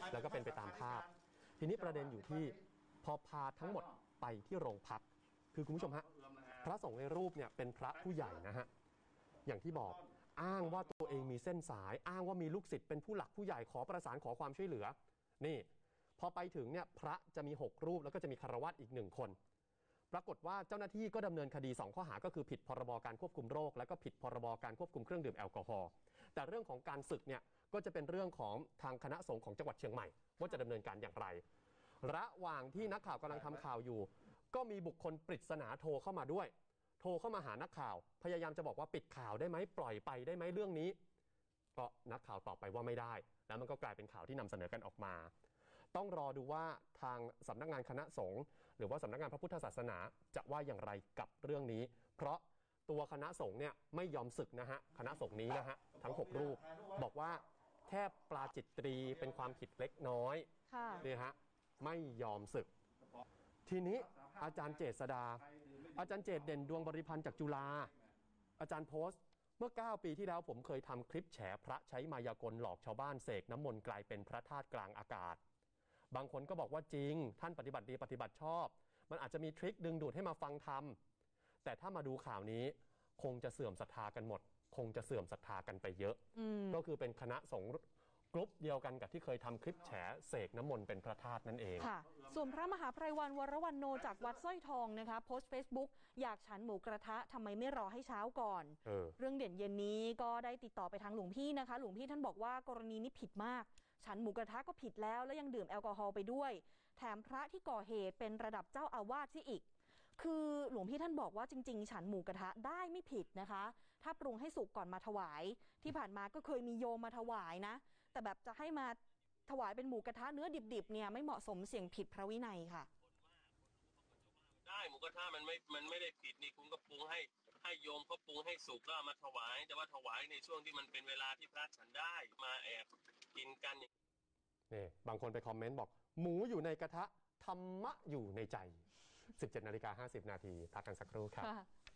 แล้วก็เป็นไปตามภาพทีนี้ประเด็นอยู่ที่พอพาทั้งหมดไปที่โรงพักคือคุณผู้ชมฮะพระสงฆ์ในรูปเนี่ยเป็นพระผู้ใหญ่นะฮะอย่างที่บอกอ้างว่าตัวเองมีเส้นสายอ้างว่ามีลูกศิษย์เป็นผู้หลักผู้ใหญ่ขอประสานขอความช่วยเหลือนี่พอไปถึงเนี่ยพระจะมี6รูปแล้วก็จะมีคฤหัสถ์อีก1คนปรากฏว่าเจ้าหน้าที่ก็ดำเนินคดี2ข้อหาก็คือผิดพรบการควบคุมโรคและก็ผิดพรบการควบคุมเครื่องดื่มแอลกอฮอล์แต่เรื่องของการศึกเนี่ยก็จะเป็นเรื่องของทางคณะสงฆ์ของจังหวัดเชียงใหม่ว่าจะดำเนินการอย่างไรระหว่างที่นักข่าวกำลังทำข่าวอยู่ก็มีบุคคลปริศนาโทรเข้ามาด้วยโทรเข้ามาหานักข่าวพยายามจะบอกว่าปิดข่าวได้ไหมปล่อยไปได้ไหมเรื่องนี้ก็นักข่าวตอบไปว่าไม่ได้แล้วมันก็กลายเป็นข่าวที่นำเสนอกันออกมาต้องรอดูว่าทางสำนักงานคณะสงฆ์หรือว่าสำนักงานพระพุทธศาสนาจะว่าอย่างไรกับเรื่องนี้เพราะตัวคณะสงฆ์เนี่ยไม่ยอมสึกนะฮะคณะสงฆ์นี้นะฮะทั้ง6รูปบอกว่าแค่ปราจิตตรีเป็นความผิดเล็กน้อยนี่ฮะไม่ยอมสึกทีนี้อาจารย์เจษฎาอาจารย์เจตเด่นดวงบริพันธ์จากจุฬาอาจารย์โพสต์เมื่อ9ปีที่แล้วผมเคยทำคลิปแฉพระใช้มายากลหลอกชาวบ้านเสกน้ำมนต์กลายเป็นพระธาตุกลางอากาศบางคนก็บอกว่าจริงท่านปฏิบัติดีปฏิบัติชอบมันอาจจะมีทริคดึงดูดให้มาฟังธรรมแต่ถ้ามาดูข่าวนี้คงจะเสื่อมศรัทธากันหมดคงจะเสื่อมศรัทธากันไปเยอะก็คือเป็นคณะสงฆ์กลุ่มเดียวกันกับที่เคยทำคลิปแฉเสกน้ำมนต์เป็นพระธาตุนั่นเองค่ะส่วนพระมหาไพรวันวรวรรณโนจากวัดสร้อยทองนะคะโพสต์ Facebook อยากฉันหมูกระทะทำไมไม่รอให้เช้าก่อนเรื่องเด่นเย็นนี้ก็ได้ติดต่อไปทางหลวงพี่นะคะหลวงพี่ท่านบอกว่ากรณีนี้ผิดมากฉันหมูกระทะก็ผิดแล้วยังดื่มแอลกอฮอล์ไปด้วยแถมพระที่ก่อเหตุเป็นระดับเจ้าอาวาสซะอีกคือหลวงพี่ท่านบอกว่าจริงๆฉันหมูกระทะได้ไม่ผิดนะคะถ้าปรุงให้สุกก่อนมาถวายที่ผ่านมาก็เคยมีโยมมาถวายนะแต่แบบจะให้มาถวายเป็นหมูกระทะเนื้อดิบๆเนี่ยไม่เหมาะสมเสี่ยงผิดพระวินัยค่ะได้หมูกระทะมันไม่ได้ผิดนี่คุณก็ปรุงให้โยมเขาปรุงให้สุกแล้วมาถวายแต่ว่าถวายในช่วงที่มันเป็นเวลาที่พระฉันได้มาแอบกินกันนี่บางคนไปคอมเมนต์บอกหมูอยู่ในกระทะธรรมะอยู่ในใจ 17:50 น.พักกันสักครู่ครับ